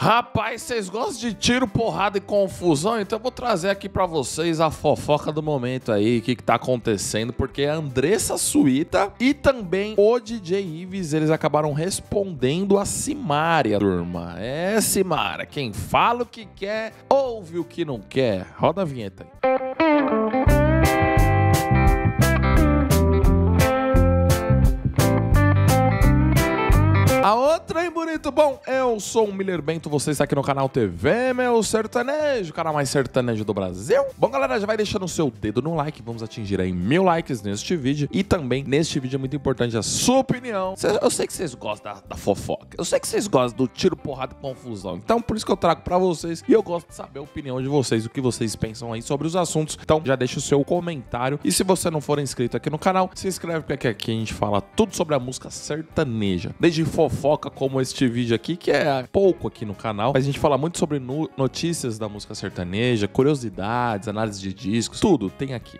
Rapaz, vocês gostam de tiro, porrada e confusão? Então eu vou trazer aqui pra vocês a fofoca do momento aí, o que tá acontecendo, porque a Andressa Suíta e também o DJ Ives, eles acabaram respondendo a Simária, turma. É, Simária, quem fala o que quer, ouve o que não quer. Roda a vinheta aí. A outra, hein, bonito? Bom, eu sou o Miller Bento, você está aqui no canal TV Meu Sertanejo, o canal mais sertanejo do Brasil. Bom, galera, já vai deixando o seu dedo no like, vamos atingir aí 1000 likes neste vídeo. E também, neste vídeo é muito importante a sua opinião. Eu sei que vocês gostam da fofoca, eu sei que vocês gostam do tiro, porrada e confusão. Então, por isso que eu trago pra vocês e eu gosto de saber a opinião de vocês, o que vocês pensam aí sobre os assuntos. Então, já deixa o seu comentário. E se você não for inscrito aqui no canal, se inscreve, porque aqui a gente fala tudo sobre a música sertaneja. Desde fofoca como este vídeo aqui, que é pouco aqui no canal, mas a gente fala muito sobre notícias da música sertaneja, curiosidades, análise de discos, tudo tem aqui.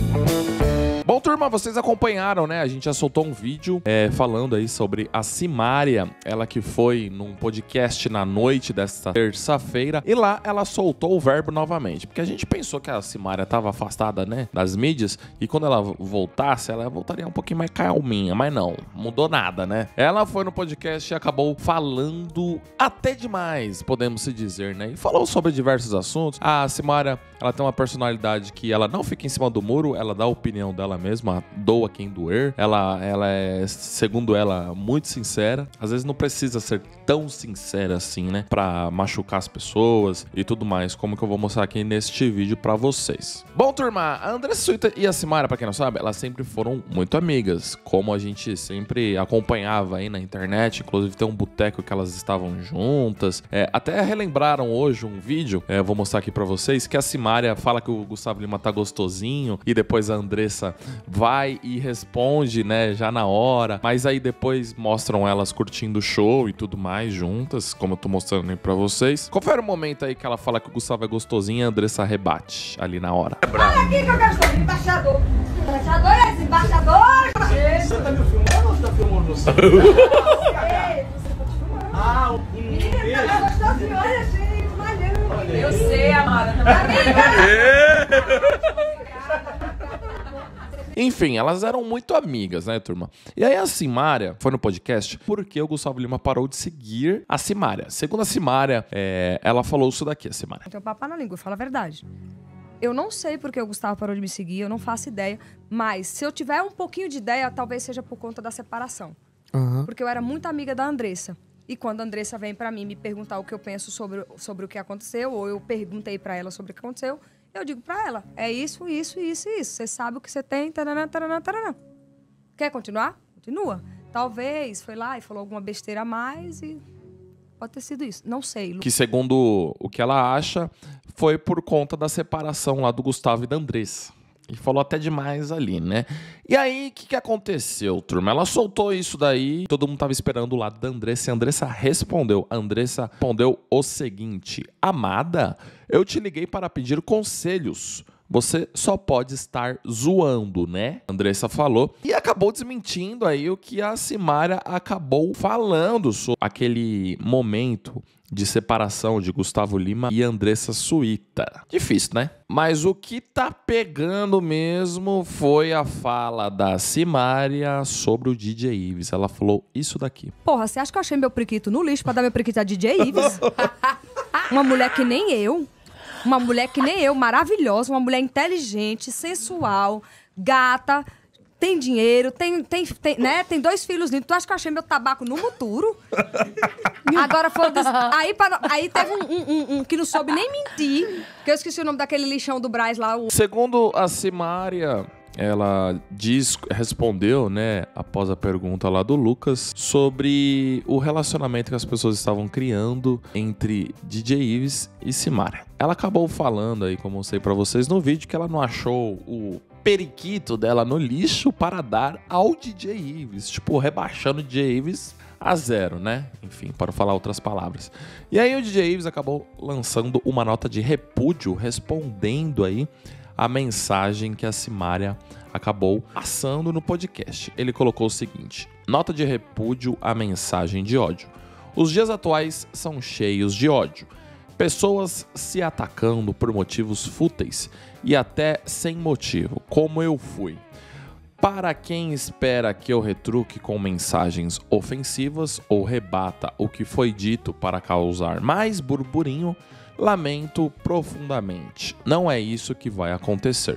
Bom, turma, vocês acompanharam, né? A gente já soltou um vídeo falando aí sobre a Simária, ela que foi num podcast na noite desta terça-feira, e lá ela soltou o verbo novamente, porque a gente pensou que a Simária estava afastada, né, das mídias, e quando ela voltasse, ela voltaria um pouquinho mais calminha, mas não, mudou nada, né? Ela foi no podcast e acabou falando até demais, podemos se dizer, né? E falou sobre diversos assuntos. A Simária, ela tem uma personalidade que ela não fica em cima do muro, ela dá a opinião dela mesma, doa quem doer. Ela é, segundo ela, muito sincera. Às vezes não precisa ser tão sincera assim, né? Pra machucar as pessoas e tudo mais, como que eu vou mostrar aqui neste vídeo pra vocês. Bom, turma, a Andressa Suíta e a Simária, pra quem não sabe, elas sempre foram muito amigas, como a gente sempre acompanhava aí na internet. Inclusive tem um boteco que elas estavam juntas. Até relembraram hoje um vídeo, vou mostrar aqui pra vocês, que a Simária fala que o Gustavo Lima tá gostosinho e depois a Andressa vai e responde, né, já na hora, mas aí depois mostram elas curtindo o show e tudo mais juntas, como eu tô mostrando aí pra vocês. Confere o momento aí que ela fala que o Gustavo é gostosinho e a Andressa rebate ali na hora. Olha aqui que eu quero saber, embaixador. Embaixador é esse, embaixador. Você tá me filmando ou tá filmando você? Ei, você tá te filmando. Ah, Menina, tá gostosinho, olha, gente, valeu. Eu sei, amada. Enfim, elas eram muito amigas, né, turma? E aí a Simária foi no podcast porque o Gustavo Lima parou de seguir a Simária. Segundo a Simária, ela falou isso daqui, a Simária. Não tenho papo na língua, fala a verdade. Eu não sei porque o Gustavo parou de me seguir, eu não faço ideia. Mas se eu tiver um pouquinho de ideia, talvez seja por conta da separação. Porque eu era muito amiga da Andressa. E quando a Andressa vem pra mim me perguntar o que eu penso sobre o que aconteceu, ou eu perguntei pra ela sobre o que aconteceu, eu digo pra ela, é isso, isso, isso e isso. Você sabe o que você tem, taranã, taranã, taranã. Quer continuar? Continua. Talvez foi lá e falou alguma besteira a mais e pode ter sido isso. Não sei. Que segundo o que ela acha, foi por conta da separação lá do Gustavo e da Andressa. E falou até demais ali, né? E aí, o que aconteceu, turma? Ela soltou isso daí, todo mundo tava esperando o lado da Andressa, e a Andressa respondeu. A Andressa respondeu o seguinte: amada, eu te liguei para pedir conselhos. Você só pode estar zoando, né? A Andressa falou. E acabou desmentindo aí o que a Simária acabou falando sobre aquele momento de separação de Gustavo Lima e Andressa Suíta. Difícil, né? Mas o que tá pegando mesmo foi a fala da Simária sobre o DJ Ives. Ela falou isso daqui. Porra, você acha que eu achei meu priquito no lixo pra dar meu priquito a DJ Ives? Uma mulher que nem eu. Uma mulher que nem eu, maravilhosa, uma mulher inteligente, sensual, gata, tem dinheiro, né? Tem 2 filhos lindos. Tu acha que eu achei meu tabaco no muturo? Agora foi... Aí teve um que não soube nem mentir, que eu esqueci o nome daquele lixão do Brás lá. Segundo a Simária, ela respondeu, né, após a pergunta lá do Lucas, sobre o relacionamento que as pessoas estavam criando entre DJ Ives e Simária. Ela acabou falando aí, como eu mostrei pra vocês no vídeo, que ela não achou o periquito dela no lixo para dar ao DJ Ives, tipo, rebaixando o DJ Ives a 0, né? Enfim, para falar outras palavras. E aí o DJ Ives acabou lançando uma nota de repúdio, respondendo aí a mensagem que a Simária acabou passando no podcast. Ele colocou o seguinte: nota de repúdio à mensagem de ódio. Os dias atuais são cheios de ódio. Pessoas se atacando por motivos fúteis e até sem motivo, como eu fui. Para quem espera que eu retruque com mensagens ofensivas ou rebata o que foi dito para causar mais burburinho, lamento profundamente. Não é isso que vai acontecer.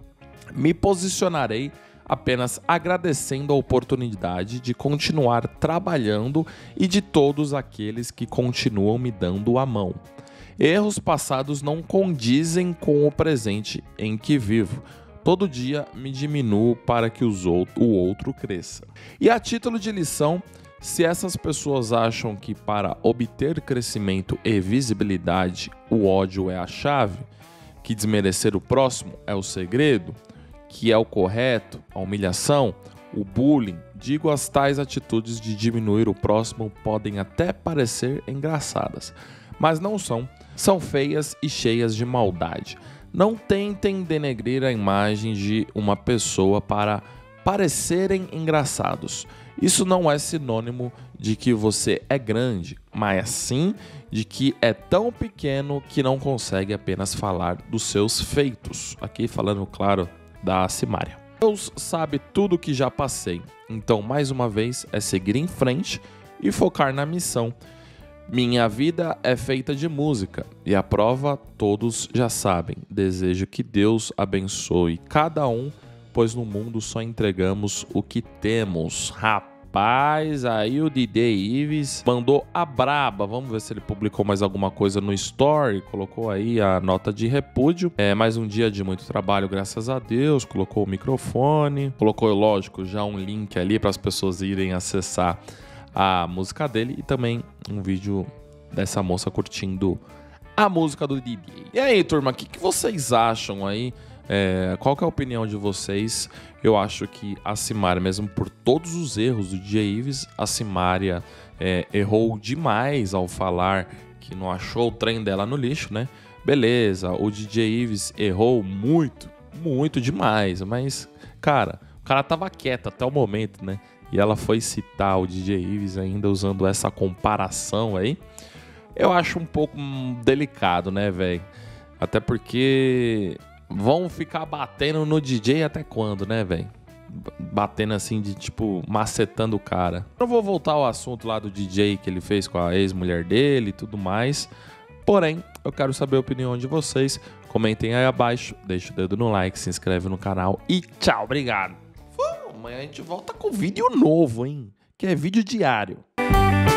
Me posicionarei apenas agradecendo a oportunidade de continuar trabalhando e de todos aqueles que continuam me dando a mão. Erros passados não condizem com o presente em que vivo. Todo dia me diminuo para que o outro cresça. E a título de lição, se essas pessoas acham que para obter crescimento e visibilidade o ódio é a chave, que desmerecer o próximo é o segredo, que é o correto, a humilhação, o bullying, digo, as tais atitudes de diminuir o próximo podem até parecer engraçadas, mas não são. São feias e cheias de maldade. Não tentem denegrir a imagem de uma pessoa para parecerem engraçados. Isso não é sinônimo de que você é grande, mas sim de que é tão pequeno que não consegue apenas falar dos seus feitos. Aqui falando, claro, da Simária. Deus sabe tudo o que já passei, então mais uma vez é seguir em frente e focar na missão. Minha vida é feita de música e a prova todos já sabem. Desejo que Deus abençoe cada um, pois no mundo só entregamos o que temos. Rapaz, aí o DJ Ives mandou a braba. Vamos ver se ele publicou mais alguma coisa no Story. Colocou aí a nota de repúdio. Mais um dia de muito trabalho, graças a Deus. Colocou o microfone. Colocou, lógico, já um link ali para as pessoas irem acessar a música dele e também um vídeo dessa moça curtindo a música do DJ. E aí, turma, o que vocês acham aí? Qual que é a opinião de vocês? Eu acho que a Simária, mesmo por todos os erros do DJ Ives, a Simária errou demais ao falar que não achou o trem dela no lixo, né? Beleza, o DJ Ives errou muito demais, mas, cara, o cara tava quieto até o momento, né? E ela foi citar o DJ Ives ainda usando essa comparação aí. Eu acho um pouco delicado, né, velho? Até porque vão ficar batendo no DJ até quando, né, velho? Batendo assim de tipo, macetando o cara. Eu vou voltar ao assunto lá do DJ que ele fez com a ex-mulher dele e tudo mais. Porém, eu quero saber a opinião de vocês. Comentem aí abaixo, deixa o dedo no like, se inscreve no canal e tchau, obrigado. Amanhã a gente volta com vídeo novo, hein? Que é vídeo diário.